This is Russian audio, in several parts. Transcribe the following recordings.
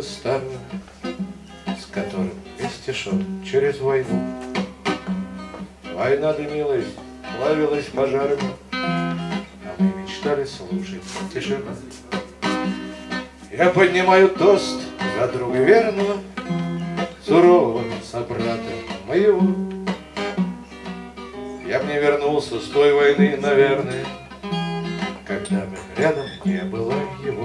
друга старого, с которым вместе шел через войну. Война дымилась, плавилась пожарами, а мы мечтали слушать тишину. Я поднимаю тост за друга верного, сурового собрата моего. Я б не вернулся с той войны, наверное, когда бы рядом не было его.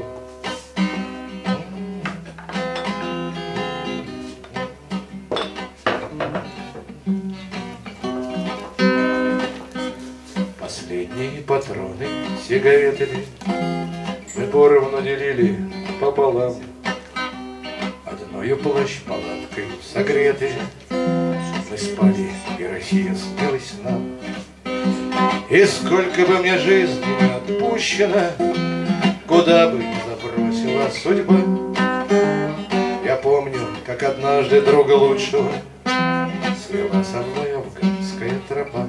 Последние патроны сигаретами мы поровну делили пополам. Одною плащ-палаткой согреты мы спали, и Россия снилась нам. И сколько бы мне жизни отпущено, куда бы ни забросила судьба, я помню, как однажды друга лучшего свела со мной афганская тропа.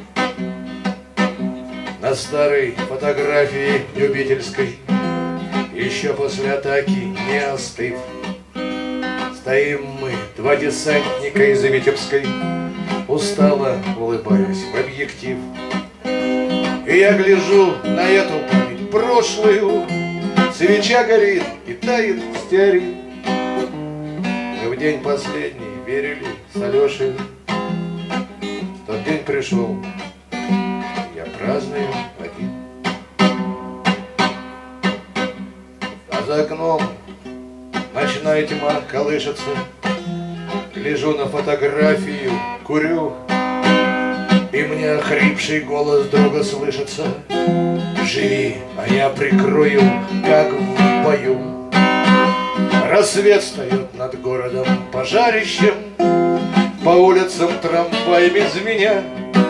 На старой фотографии любительской, еще после атаки не остыв, стоим мы, два десантника из Витебской, устало улыбаясь в объектив. И я гляжу на эту память прошлую, свеча горит и тает стеарин. Мы в день последний верили с Алешей, тот день пришел, я праздную один. А за окном ночная тьма колышется, гляжу на фотографию, курю, и мне охрипший голос друга слышится: живи, а я прикрою, как в бою. Рассвет встает над городом пожарищем, по улицам трамваями звеня.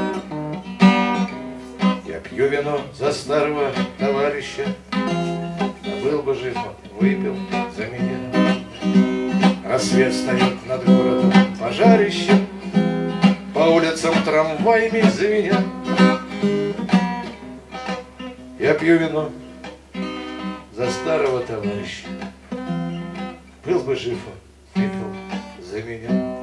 Я пью вино за старого товарища, а был бы жив, выпил за меня. Рассвет встает над городом пожарищем, по улицам трамваями звеня. Я пью вино за старого товарища, был бы жив, выпил за меня.